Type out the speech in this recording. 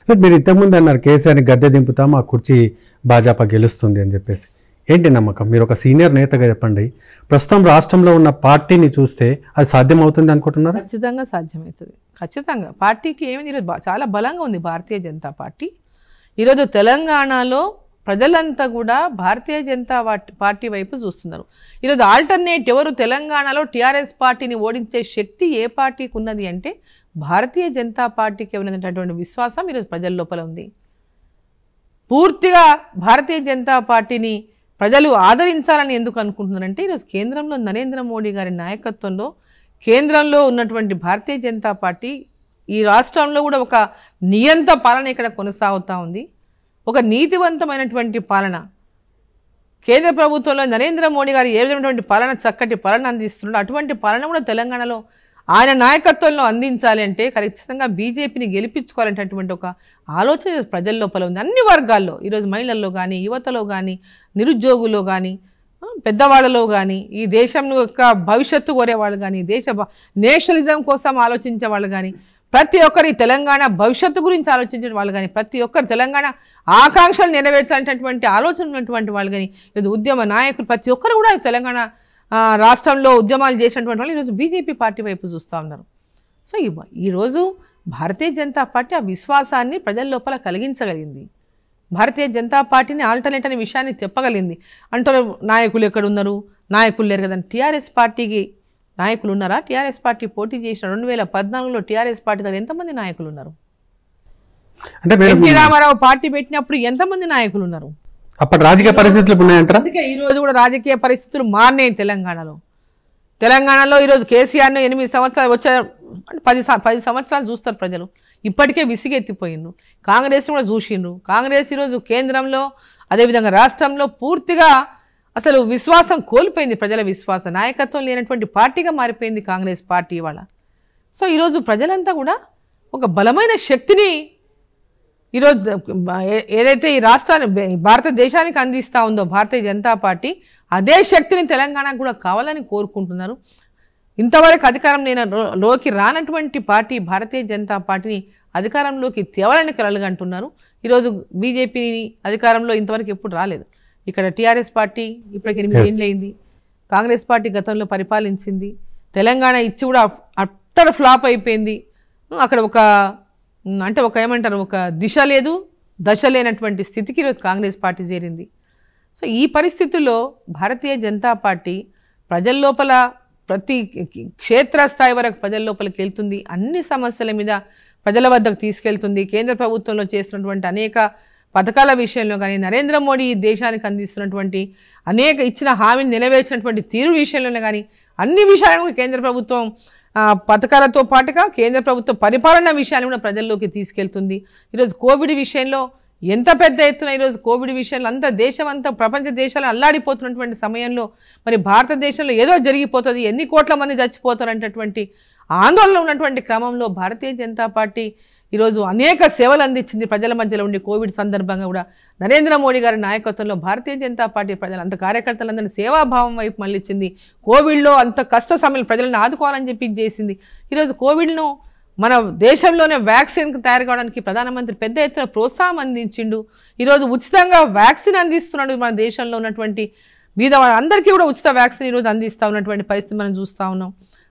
మీరు ఇంతకుముందు అన్నారు కేసీఆర్ని గద్దె దింపుతాం ఆ కుర్చీ భాజపా గెలుస్తుంది అని చెప్పేసి. ఏంటి నమ్మకం? మీరు ఒక సీనియర్ నేతగా చెప్పండి. ప్రస్తుతం రాష్ట్రంలో ఉన్న పార్టీని చూస్తే అది సాధ్యమవుతుంది అనుకుంటున్నారు? ఖచ్చితంగా సాధ్యమవుతుంది. ఖచ్చితంగా పార్టీకి ఏమైంది, ఈరోజు చాలా బలంగా ఉంది భారతీయ జనతా పార్టీ. ఈరోజు తెలంగాణలో ప్రజలంతా కూడా భారతీయ జనతా పార్టీ వైపు చూస్తున్నారు. ఈరోజు ఆల్టర్నేట్ ఎవరు? తెలంగాణలో టీఆర్ఎస్ పార్టీని ఓడించే శక్తి ఏ పార్టీకి ఉన్నది అంటే భారతీయ జనతా పార్టీకి ఉన్నటువంటి విశ్వాసం ఈరోజు ప్రజల లోపల ఉంది. పూర్తిగా భారతీయ జనతా పార్టీని ప్రజలు ఆదరించాలని ఎందుకు అనుకుంటున్నారంటే ఈరోజు కేంద్రంలో నరేంద్ర మోడీ గారి నాయకత్వంలో కేంద్రంలో ఉన్నటువంటి భారతీయ జనతా పార్టీ ఈ రాష్ట్రంలో కూడా ఒక నియంత పాలన ఇక్కడ కొనసాగుతూ ఉంది. ఒక నీతివంతమైనటువంటి పాలన కేంద్ర ప్రభుత్వంలో నరేంద్ర మోడీ గారు ఏ విధమైనటువంటి పాలన, చక్కటి పాలన అందిస్తున్నాడు. అటువంటి పాలన కూడా తెలంగాణలో ఆయన నాయకత్వంలో అందించాలి అంటే ఖచ్చితంగా బీజేపీని గెలిపించుకోవాలంటటువంటి ఒక ఆలోచన ప్రజల లోపల ఉంది. అన్ని వర్గాల్లో ఈరోజు మహిళల్లో కానీ, యువతలో కానీ, నిరుద్యోగుల్లో కానీ, పెద్దవాళ్ళలో కానీ, ఈ దేశం యొక్క భవిష్యత్తు కోరేవాళ్ళు కానీ, నేషనలిజం కోసం ఆలోచించే వాళ్ళు కానీ, ప్రతి ఒక్కరి తెలంగాణ భవిష్యత్తు గురించి ఆలోచించే వాళ్ళు కానీ, ప్రతి ఒక్కరు తెలంగాణ ఆకాంక్షలు నెరవేర్చాలనేటువంటి ఆలోచన ఉన్నటువంటి వాళ్ళు కానీ, ఈరోజు ఉద్యమ నాయకులు ప్రతి ఒక్కరు కూడా తెలంగాణ రాష్ట్రంలో ఉద్యమాలు చేసినటువంటి వాళ్ళు ఈరోజు బీజేపీ పార్టీ వైపు చూస్తూ ఉన్నారు. సో ఈరోజు భారతీయ జనతా పార్టీ ఆ విశ్వాసాన్ని ప్రజల లోపల కలిగించగలిగింది. భారతీయ జనతా పార్టీని ఆల్టర్నేట్ అనే విషయాన్ని చెప్పగలిగింది. అంటారు నాయకులు ఎక్కడున్నారు, నాయకులు లేరు కదండి. టీఆర్ఎస్ పార్టీకి నాయకులు ఉన్నారా? టీఆర్ఎస్ పార్టీ పోటీ చేసిన 2014లో టీఆర్ఎస్ పార్టీ దగ్గర ఎంతమంది నాయకులు ఉన్నారు? అంటే ఎన్టీ రామారావు పార్టీ పెట్టినప్పుడు ఎంతమంది నాయకులు ఉన్నారు? అప్పటి రాజకీయ పరిస్థితులు ఉన్నాయంటారా? అందుకే ఈరోజు కూడా రాజకీయ పరిస్థితులు మారినాయి తెలంగాణలో. ఈరోజు కేసీఆర్ను 8 సంవత్సరాలు వచ్చే 10 సంవత్సరాలు చూస్తారు ప్రజలు. ఇప్పటికే విసిగెత్తిపోయిండ్రు. కాంగ్రెస్ కూడా చూసిండ్రు. కాంగ్రెస్ ఈరోజు కేంద్రంలో అదేవిధంగా రాష్ట్రంలో పూర్తిగా అసలు విశ్వాసం కోల్పోయింది. ప్రజల విశ్వాసం, నాయకత్వం లేనటువంటి పార్టీగా మారిపోయింది కాంగ్రెస్ పార్టీ ఇవాళ. సో ఈరోజు ప్రజలంతా కూడా ఒక బలమైన శక్తిని ఈరోజు ఏదైతే ఈ రాష్ట్రాన్ని భారతదేశానికి అందిస్తూ ఉందో భారతీయ జనతా పార్టీ, అదే శక్తిని తెలంగాణకు కూడా కావాలని కోరుకుంటున్నారు. ఇంతవరకు అధికారం లోకి రానటువంటి పార్టీ భారతీయ జనతా పార్టీని అధికారంలోకి తేవాలని కలలుగంటున్నారు. ఈరోజు బీజేపీని అధికారంలో ఇంతవరకు ఎప్పుడు రాలేదు. ఇక్కడ టీఆర్ఎస్ పార్టీ ఇప్పటికి 8 ఏళ్ళు అయింది. కాంగ్రెస్ పార్టీ గతంలో పరిపాలించింది. తెలంగాణ ఇచ్చి కూడా అట్టర్ ఫ్లాప్ అయిపోయింది. అక్కడ ఒక ఏమంటారు, ఒక దిశ లేదు, దశ లేనటువంటి స్థితికి ఈరోజు కాంగ్రెస్ పార్టీ చేరింది. సో ఈ పరిస్థితుల్లో భారతీయ జనతా పార్టీ ప్రజల లోపల ప్రతి క్షేత్రస్థాయి వరకు ప్రజల లోపలికి వెళ్తుంది. అన్ని సమస్యల మీద ప్రజల వద్దకు తీసుకెళ్తుంది. కేంద్ర ప్రభుత్వంలో చేస్తున్నటువంటి అనేక పథకాల విషయంలో కానీ, నరేంద్ర మోడీ దేశానికి అందిస్తున్నటువంటి అనేక ఇచ్చిన హామీని నెరవేర్చినటువంటి తీరు విషయంలోనే కానీ, అన్ని విషయాలను కేంద్ర ప్రభుత్వం పథకాలతో పాటుగా కేంద్ర ప్రభుత్వ పరిపాలన విషయాన్ని కూడా ప్రజల్లోకి తీసుకెళ్తుంది. ఈరోజు కోవిడ్ విషయంలో ఎంత పెద్ద ఎత్తున ఈరోజు కోవిడ్ విషయంలో అంతా దేశం అంతా ప్రపంచ దేశాలు అల్లాడిపోతున్నటువంటి సమయంలో మరి భారతదేశంలో ఏదో జరిగిపోతుంది, ఎన్ని కోట్ల మంది చచ్చిపోతారంటటువంటి ఆందోళన ఉన్నటువంటి క్రమంలో భారతీయ జనతా పార్టీ ఈరోజు అనేక సేవలు అందించింది ప్రజల మధ్యలో ఉండి. కోవిడ్ సందర్భంగా కూడా నరేంద్ర మోడీ గారి నాయకత్వంలో భారతీయ జనతా పార్టీ ప్రజలంతా కార్యకర్తలందరినీ సేవాభావం వైపు మళ్ళించింది. కోవిడ్లో అంత కష్ట సమయంలో ప్రజలను ఆదుకోవాలని చెప్పి చేసింది. ఈరోజు కోవిడ్ను మన దేశంలోనే వ్యాక్సిన్ తయారు కావడానికి ప్రధానమంత్రి పెద్ద ఎత్తున ప్రోత్సాహం అందించిండు. ఈరోజు ఉచితంగా వ్యాక్సిన్ అందిస్తున్నాడు. మన దేశంలో ఉన్నటువంటి అందరికీ కూడా ఉచిత వ్యాక్సిన్ ఈరోజు అందిస్తూ ఉన్నటువంటి పరిస్థితి మనం చూస్తూ ఉన్నాం.